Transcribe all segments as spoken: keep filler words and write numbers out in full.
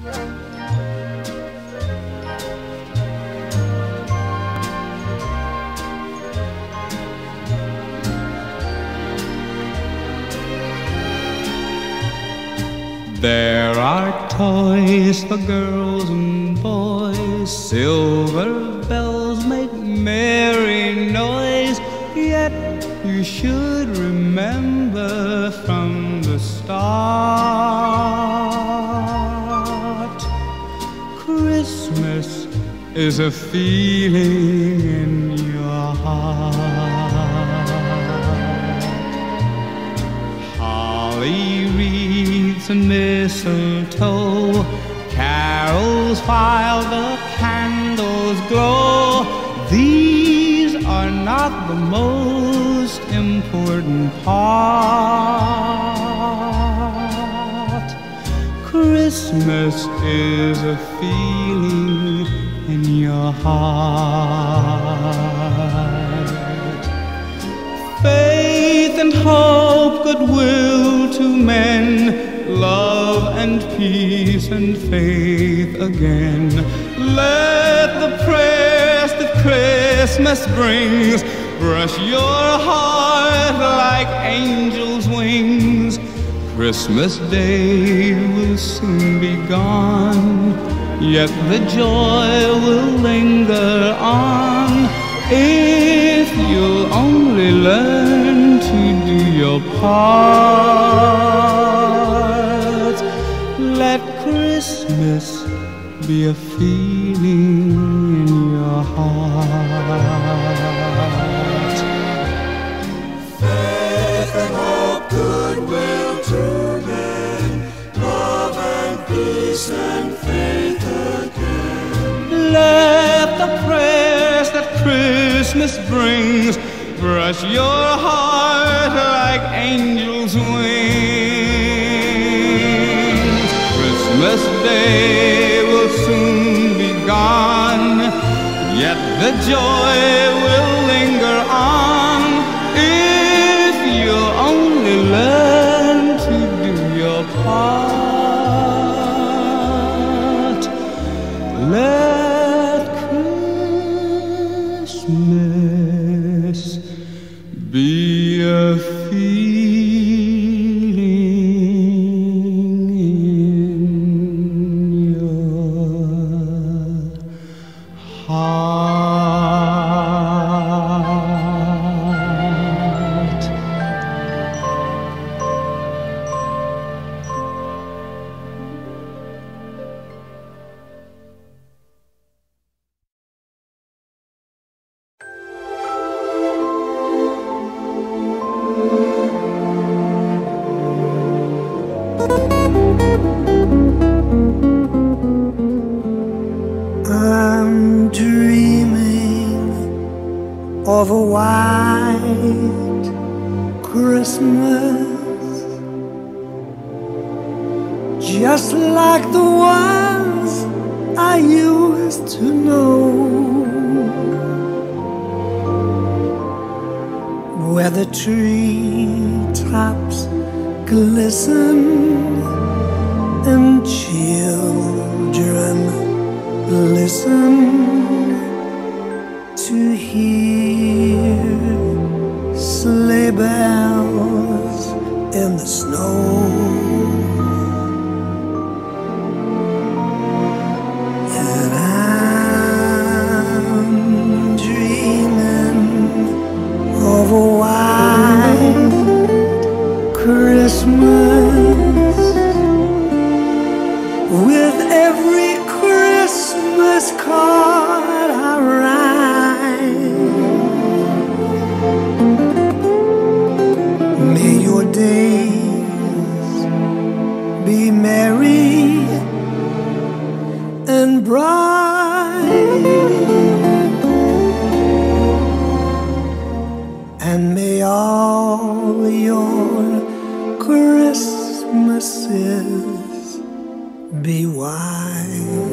There are toys for girls and boys, silver bells make merry noise, yet you should remember from the start, Christmas is a feeling in your heart. Holly wreaths and mistletoe, carols while the candles glow. These are not the most important part. Christmas is a feeling in your heart. Faith and hope, goodwill to men, love and peace and faith again. Let the prayers that Christmas brings brush your heart like angels' wings. Christmas Day will soon be gone, yet the joy will linger on if you'll only learn to do your part. Let Christmas be a feeling in your heart. Faith and hope, goodwill to men, love and peace and faith again. Let the prayers that Christmas brings brush your heart like angels' wings. Christmas Day will soon be gone, yet the joy will linger on if you only learn to do your part. Let Christmas be a feeling in your heart. I'm dreaming of a white Christmas, just like the ones I used to know, where the treetops glisten and children listen to hear sleigh bells in the snow. And I'm dreaming of a white Christmas, with every Christmas card I write. May your days be merry and bright, and may all your Christmases be white.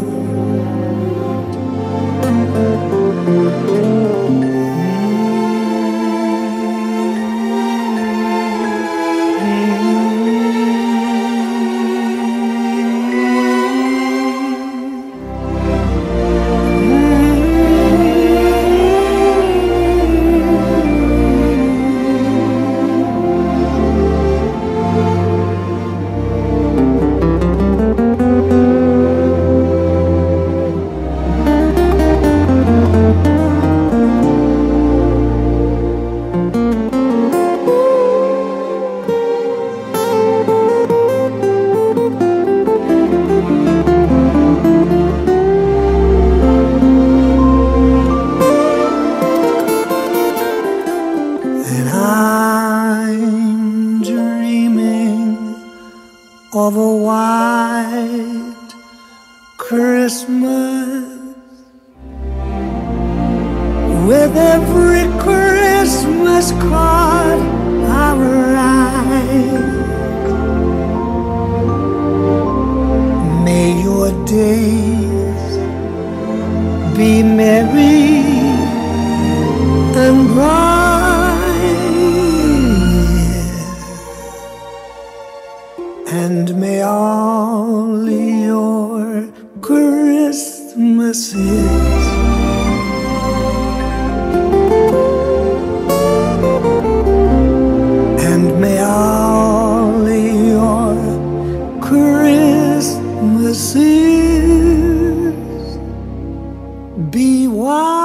Christmas. With every Christmas card I write, may your days be merry and bright, and may all your Christmases and may all your Christmases be white.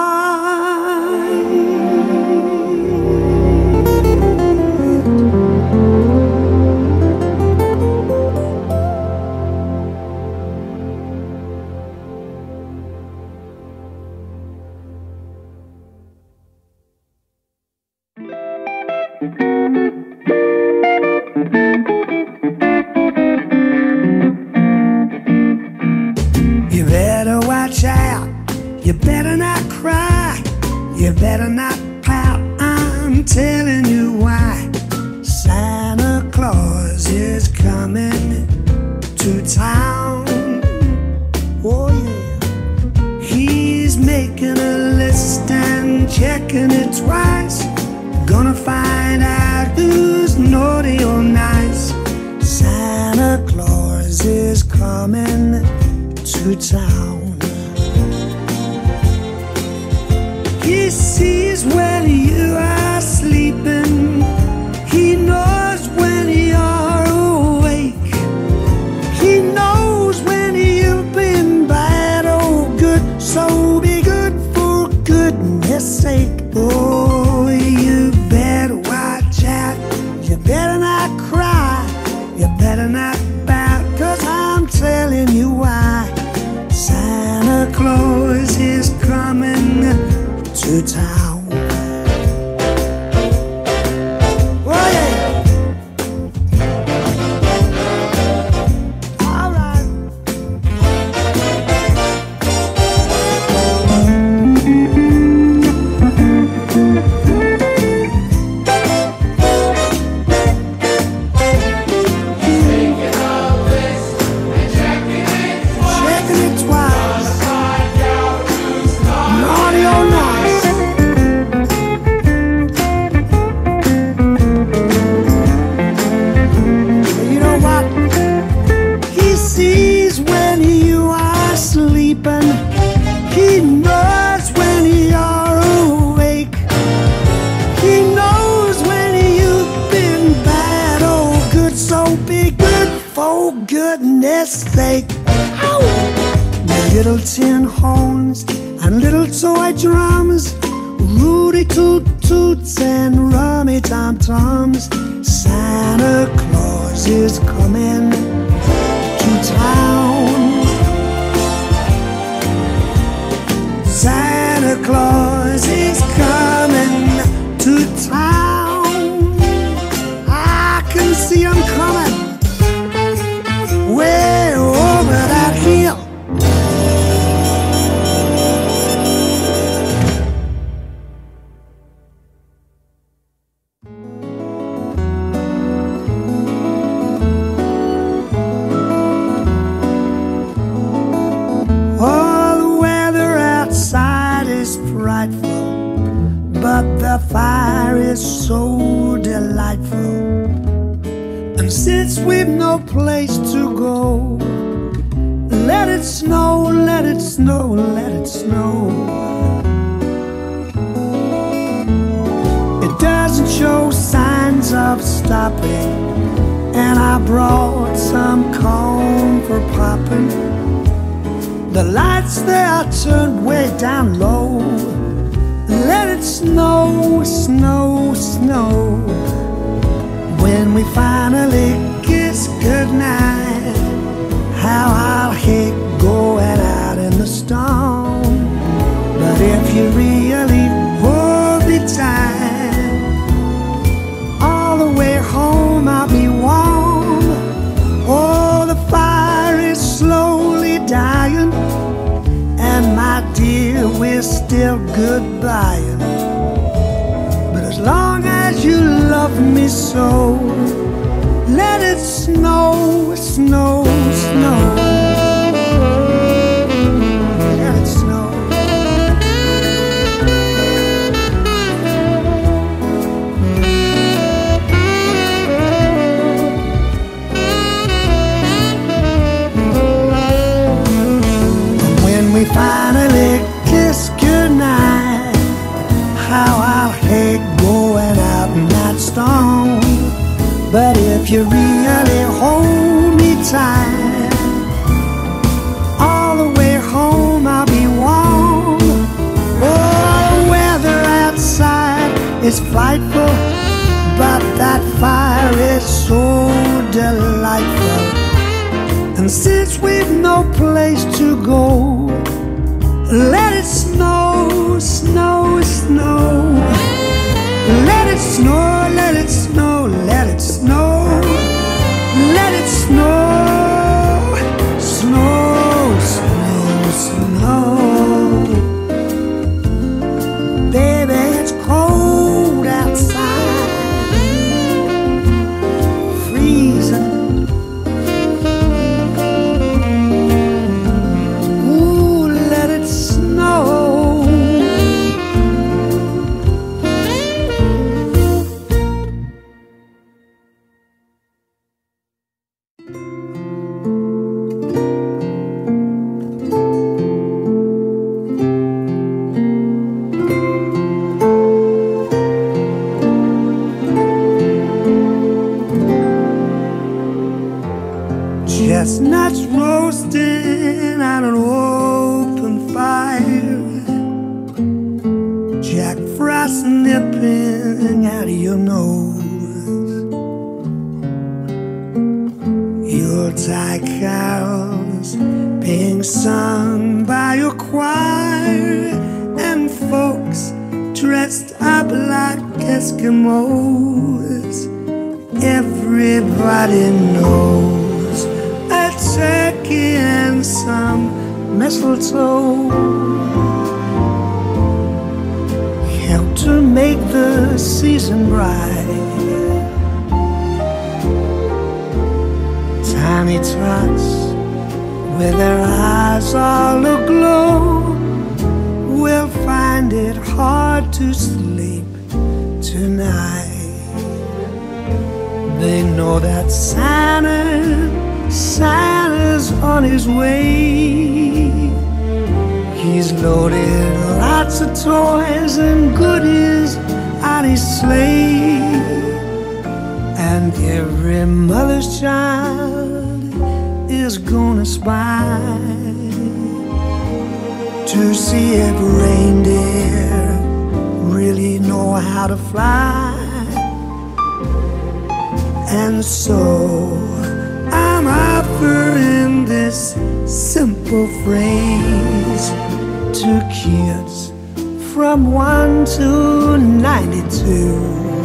You better watch out, you better not cry, you better not pout, I'm telling you why. Santa Claus is coming to town. Oh yeah, he's making a list and checking it twice, gonna find out who's naughty or nice. Santa Claus is coming to town. He sees when you are sleeping, he knows when you're awake, he knows when you've been bad or good, so be good for goodness sake. Oh, you better watch out, you better not cry, you better not pout, 'cause I'm telling you why. Santa Claus is coming to town. Oh yeah. All right. Checking it twice. Naughty or nice. You know what? He sees when you are sleeping, he knows when you're awake, he knows when you've been bad or good, so be good for goodness sake. Ow! Little tin horns and little toy drums, Rudy toot toots and rummy tom toms. Santa Claus is coming to town. Santa Claus is coming to town. I can see him coming way over that hill. Oh, the weather outside is frightful, but the fire is so delightful. And since we've no place to go, let it snow, let it snow, let it snow. It doesn't show signs of stopping, and I brought some corn for popping. The lights they are turned way down low. Let it snow, snow, snow. When we finally kiss goodnight, how I'll hate going out in the storm. But if you really hold me tight, all the way home I'll be warm. Oh, the fire is slowly dying, my dear, we're still goodbying. But as long as you love me so, let it snow, snow, snow. Let it snow. And when we finally kiss goodnight, how I'll hate going out in that storm. But if you really hold me tight, all the way home I'll be warm. Oh, the weather outside is frightful, but that fire is so delightful. And since we've no place to go, let it snow, snow, snow. Let it snow, let it snow, let it snow. Let it snow, snow, snow, snow. Baby, it's cold outside, freezing. Ooh, let it snow. Chestnuts roasting on an open fire, Jack Frost nipping out of your nose, Yuletide carols being sung by your choir, and folks dressed up like Eskimos. Everybody knows a turkey and some mistletoe help to make the season bright. Tiny tots with their eyes all aglow will find it hard to sleep tonight. They know that Santa, Santa's on his way. He's loaded lots of toys and goodies on his sleigh. And every mother's child is gonna spy to see if reindeer really know how to fly. And so I'm offering this simple phrase to kids from one to ninety-two.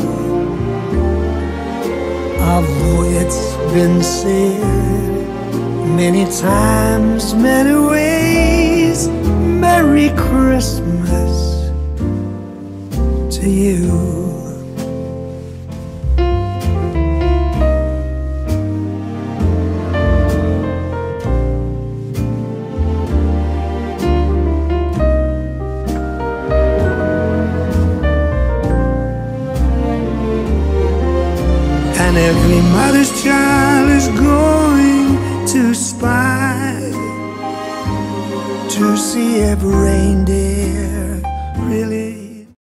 Although it's been said many times, many ways, Merry Christmas to you. And every mother's child is going to spy to see if reindeer